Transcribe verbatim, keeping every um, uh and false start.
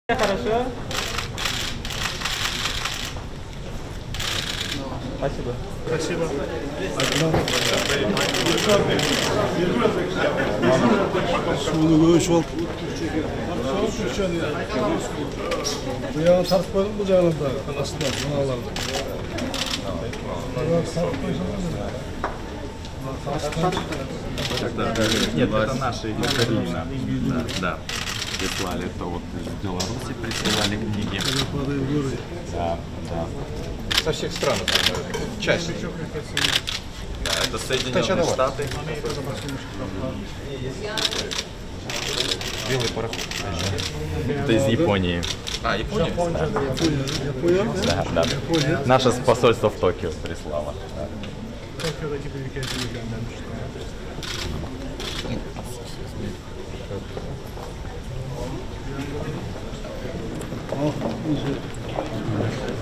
Хорошо. Спасибо. Спасибо. Şunu göğüş ol. Bu yana tarif koydum bu yanında. Anasında, kanallarda. Нет, это наши Екатерина. Да, да. Прислали, это вот из Беларуси присылали книги. Да, да. Со всех стран. Часть. Да, это Соединенные Штаты. Белый пароход. Это из Японии. А, Япония? Да, да. Наше посольство в Токио прислало. Ah,